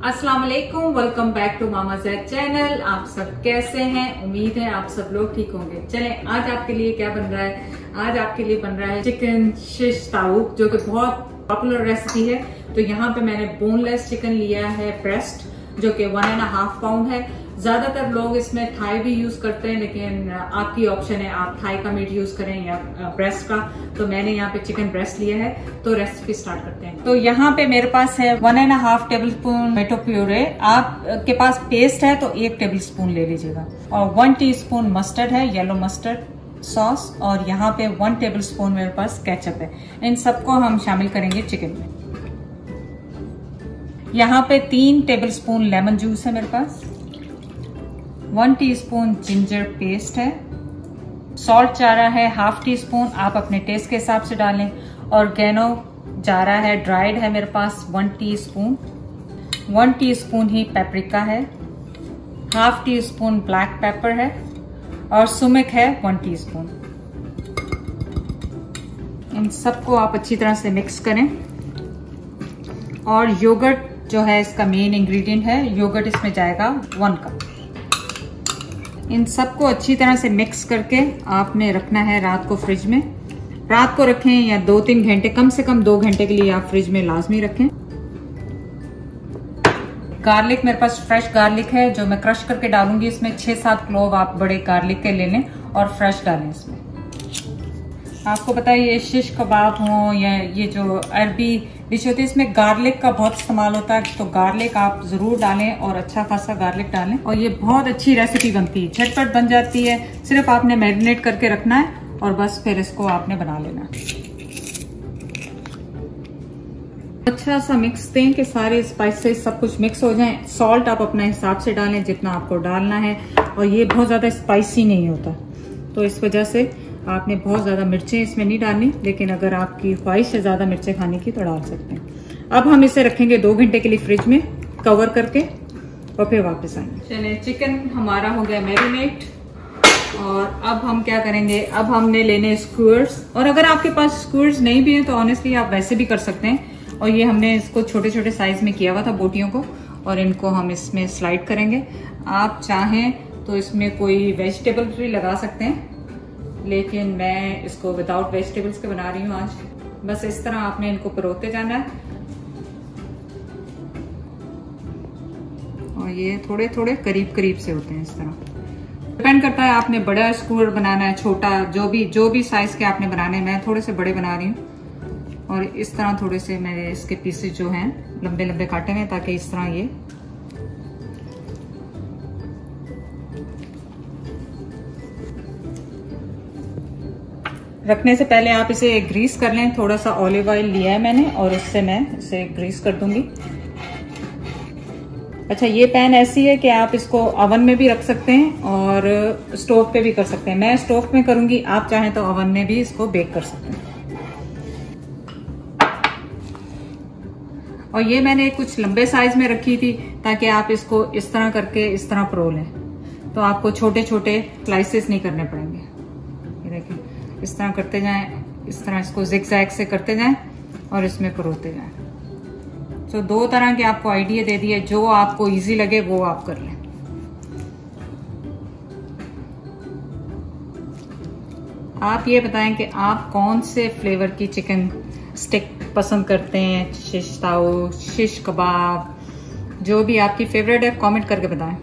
अस्सलाम वालेकुम, welcome back to Mama Zaid channel. आप सब कैसे हैं? उम्मीद है आप सब लोग ठीक होंगे। चलें, आज आपके लिए क्या बन रहा है? आज आपके लिए बन रहा है चिकन शिश ताऊक, जो कि बहुत पॉपुलर रेसिपी है। तो यहाँ पे मैंने बोनलेस चिकन लिया है, ब्रेस्ट, जो कि 1.5 पाउंड है। ज्यादातर लोग इसमें थाई भी यूज करते हैं, लेकिन आपकी ऑप्शन है, आप थाई का मीट यूज करें या ब्रेस्ट का। तो मैंने यहाँ पे चिकन ब्रेस्ट लिया है। तो रेसिपी स्टार्ट करते हैं। तो यहाँ पे मेरे पास है 1.5 टेबल स्पून टोमेटो प्यूरे। आपके पास पेस्ट है तो 1 टेबल स्पून ले लीजिएगा। और 1 टीस्पून मस्टर्ड है, येलो मस्टर्ड सॉस। और यहाँ पे 1 टेबल स्पून मेरे पास केचप है। इन सबको हम शामिल करेंगे चिकन में। यहाँ पे 3 टेबल स्पून लेमन जूस है मेरे पास। 1 टीस्पून जिंजर पेस्ट है। सॉल्ट जा रहा है 1/2 टीस्पून, आप अपने टेस्ट के हिसाब से डालें। ऑर्गेनो जा रहा है, ड्राइड है मेरे पास 1 टीस्पून। 1 टीस्पून ही पेपरिका है। 1/2 टीस्पून ब्लैक पेपर है। और सुमिक है 1 टीस्पून। इन सबको आप अच्छी तरह से मिक्स करें। और योगर्ट जो है इसका मेन इंग्रेडिएंट है, योगर्ट इसमें जाएगा 1 कप। इन सबको अच्छी तरह से मिक्स करके आपने रखना है रात को फ्रिज में। रात को रखें या 2-3 घंटे, कम से कम 2 घंटे के लिए आप फ्रिज में लाजमी रखें। गार्लिक मेरे पास फ्रेश गार्लिक है, जो मैं क्रश करके डालूंगी इसमें। 6-7 क्लोव आप बड़े गार्लिक के ले लें और फ्रेश डालें इसमें। आपको पता है ये शिश कबाब हो या ये जो अरबी डिश होती है, इसमें गार्लिक का बहुत इस्तेमाल होता है। तो गार्लिक आप जरूर डालें और अच्छा खासा गार्लिक डालें। और ये बहुत अच्छी रेसिपी बनती है, झटपट बन जाती है। सिर्फ आपने मैरिनेट करके रखना है और बस फिर इसको आपने बना लेना। अच्छा सा मिक्स दें कि सारे स्पाइसेस सब कुछ मिक्स हो जाएं। सॉल्ट आप अपने हिसाब से डालें जितना आपको डालना है। और ये बहुत ज्यादा स्पाइसी नहीं होता, तो इस वजह से आपने बहुत ज्यादा मिर्चें इसमें नहीं डालनी। लेकिन अगर आपकी ख्वाहिश है ज्यादा मिर्चें खाने की तो डाल सकते हैं। अब हम इसे रखेंगे 2 घंटे के लिए फ्रिज में कवर करके और फिर वापस आएंगे। चलिए, चिकन हमारा हो गया मैरिनेट। और अब हम क्या करेंगे, अब हमने लेने स्क्यूअर्स। और अगर आपके पास स्क्यूअर्स नहीं भी है तो ऑनेस्टली आप वैसे भी कर सकते हैं। और ये हमने इसको छोटे छोटे साइज में किया हुआ था बोटियों को, और इनको हम इसमें स्लाइड करेंगे। आप चाहें तो इसमें कोई वेजिटेबल भी लगा सकते हैं, लेकिन मैं इसको विदाउट वेजिटेबल्स के बना रही हूँ आज। बस इस तरह आपने इनको परोते जाना है। और ये थोड़े थोड़े करीब करीब से होते हैं इस तरह। डिपेंड करता है आपने बड़ा स्क्यूअर बनाना है, छोटा, जो भी साइज के आपने बनाने हैं। मैं थोड़े से बड़े बना रही हूँ। और इस तरह थोड़े से मेरे इसके पीसेस जो हैं लंबे लंबे काटे हैं, ताकि इस तरह ये रखने से पहले आप इसे ग्रीस कर लें। थोड़ा सा ऑलिव ऑयल लिया है मैंने और इससे मैं इसे ग्रीस कर दूंगी। अच्छा, ये पैन ऐसी है कि आप इसको ओवन में भी रख सकते हैं और स्टोव पे भी कर सकते हैं। मैं स्टोव में करूंगी, आप चाहें तो ओवन में भी इसको बेक कर सकते हैं। और ये मैंने कुछ लंबे साइज में रखी थी ताकि आप इसको इस तरह करके इस तरह परो लें, तो आपको छोटे छोटे स्लाइसेस नहीं करने पड़ेंगे। ये देखिए, इस तरह करते जाएं, इस तरह इसको जिगजैग से करते जाएं और इसमें परोते जाएं। तो 2 तरह के आपको आइडिया दे दिए, जो आपको इजी लगे वो आप कर लें। आप ये बताएं कि आप कौन से फ्लेवर की चिकन स्टिक पसंद करते हैं, शिश ताऊ, शिश कबाब, जो भी आपकी फेवरेट है कमेंट करके बताएं।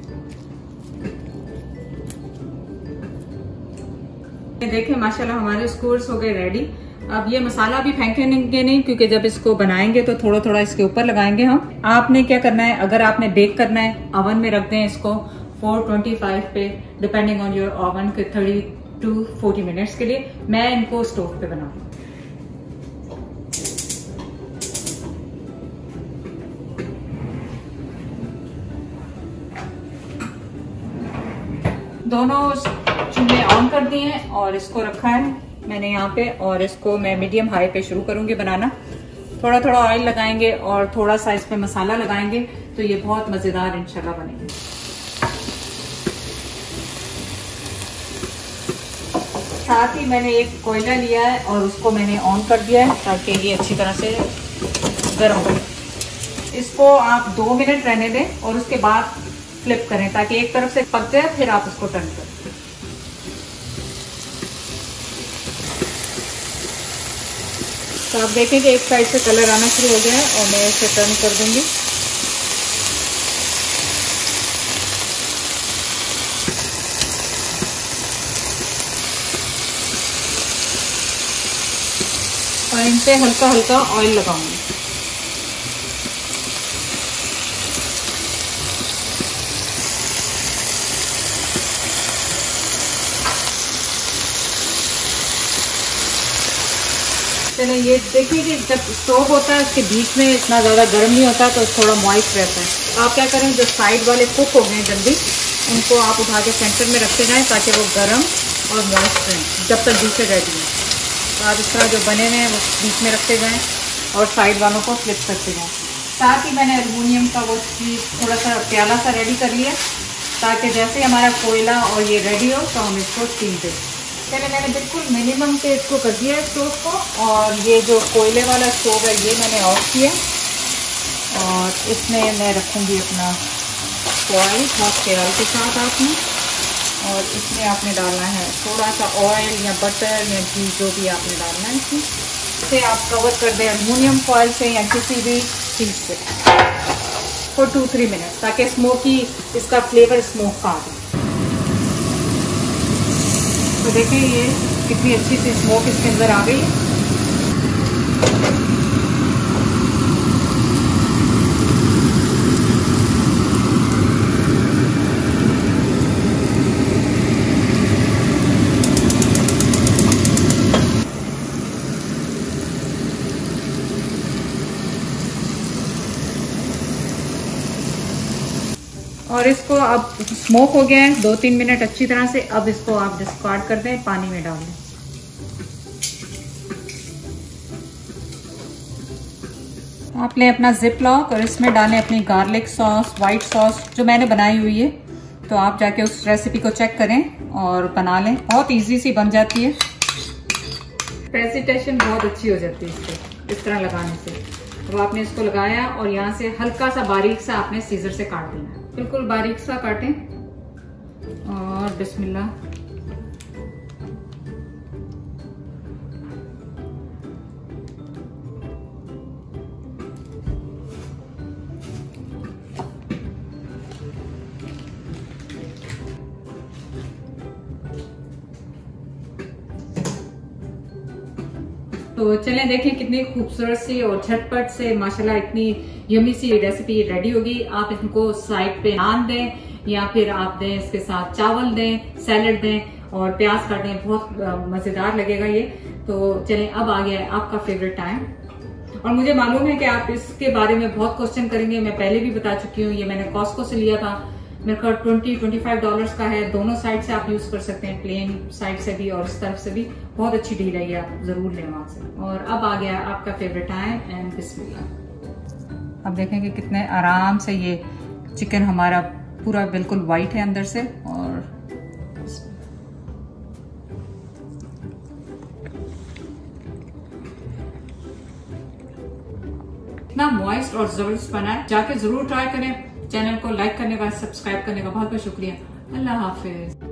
देखिए, माशाल्लाह हमारे स्क्यूअर्स हो गए रेडी। अब ये मसाला भी फेंकेंगे नहीं, क्योंकि जब इसको बनाएंगे तो थोड़ा थोड़ा इसके ऊपर लगाएंगे हम। आपने क्या करना है, अगर आपने बेक करना है, ओवन में रख दें इसको 425 पे, डिपेंडिंग ऑन योर ओवन, के 30 to 40 मिनट्स के लिए। मैं इनको स्टोव पे बना दूँ। दोनों चूल्हे ऑन कर दिए हैं और इसको रखा है मैंने यहाँ पे। और इसको मैं मीडियम हाई पे शुरू करूंगी बनाना। थोड़ा थोड़ा ऑयल लगाएंगे और थोड़ा सा इस पे मसाला लगाएंगे, तो ये बहुत मजेदार इंशाल्लाह बनेंगे। साथ ही मैंने एक कोयला लिया है और उसको मैंने ऑन कर दिया है ताकि ये अच्छी तरह से गर्म हो। इसको आप 2 मिनट रहने दें और उसके बाद फ्लिप करें ताकि एक तरफ से पक जाए, फिर आप इसको टर्न करें। तो आप देखें कि एक साइड से कलर आना शुरू हो गया है और मैं इसे टर्न कर दूंगी। और इन पे हल्का हल्का ऑयल लगाऊंगी। चलिए ये देखिए कि जब स्टोव होता है उसके बीच में इतना ज़्यादा गर्म नहीं होता तो थोड़ा मॉइस्ट रहता है। आप क्या करें, जो साइड वाले कुक हो गए जल्दी, उनको आप उठा के सेंटर में रखते जाएं ताकि वो गर्म और मॉइस्ट रहें जब तक दूसरे रेडी हैं। तो आप इस तरह जो बने हुए हैं वो बीच में रखते जाएं और साइड वालों को फ्लिप करते जाएं। साथ ही मैंने एल्युमिनियम का वो चीज़ थोड़ा सा प्याला सा रेडी कर लिया ताकि जैसे हमारा कोयला और ये रेडी हो तो हम इसको स्टीम दें। पहले मैंने बिल्कुल मिनिमम पे इसको कर दिया है स्टोव को, और ये जो कोयले वाला स्टोव है ये मैंने ऑफ किया और इसमें मैं रखूँगी अपना ऑयल बहुत ख्याल के साथ आपने, और इसमें आपने डालना है थोड़ा सा ऑयल या बटर या घी जो भी आपने डालना है इसमें। इसे आप कवर कर दें एल्युमिनियम फॉयल से या किसी भी चीज़ से फॉर 2-3 मिनट ताकि स्मोकी इसका फ्लेवर स्मोक का आ जाए। तो देखें ये कितनी अच्छी सी स्मोक इसके अंदर आ गई है। और इसको अब स्मोक हो गया है 2-3 मिनट अच्छी तरह से। अब इसको आप डिस्कार्ड कर दें, पानी में डाल दें। आप लें अपना जिप लॉक और इसमें डालें अपनी गार्लिक सॉस, वाइट सॉस जो मैंने बनाई हुई है। तो आप जाके उस रेसिपी को चेक करें और बना लें, बहुत इजी सी बन जाती है। प्रेजेंटेशन बहुत अच्छी हो जाती है इससे, इस तरह लगाने से। तो आपने इसको लगाया और यहाँ से हल्का सा बारीक सा आपने सीजर से काट देना है, बिल्कुल बारीक सा काटें और बिस्मिल्लाह। तो चलें देखें कितनी खूबसूरत सी और झटपट से माशाल्लाह इतनी यमी सी रेसिपी रेडी होगी। आप इनको साइड पे नान दें या फिर आप दें इसके साथ चावल दें, सैलेड दें और प्याज काटें, बहुत मजेदार लगेगा ये। तो चलें अब आ गया है आपका फेवरेट टाइम, और मुझे मालूम है कि आप इसके बारे में बहुत क्वेश्चन करेंगे। मैं पहले भी बता चुकी हूँ, ये मैंने कॉस्को से लिया था, मेरे ख्याल $20-25 का है। दोनों साइड से आप यूज कर सकते हैं, प्लेन साइड से भी और इस तरफ से भी। बहुत अच्छी डील है ये, आप जरूर लें वहां से। और अब आ गया आपका फेवरेट टाइम एंड बिस्मिल्लाह। अब देखेंगे कितने आराम से ये चिकन हमारा पूरा बिल्कुल वाइट है अंदर से, और इतना मॉइस्ट और जबरदस्त बना है। जाके जरूर ट्राई करें। चैनल को लाइक करने का, सब्सक्राइब करने का बहुत बहुत शुक्रिया। अल्लाह हाफिज।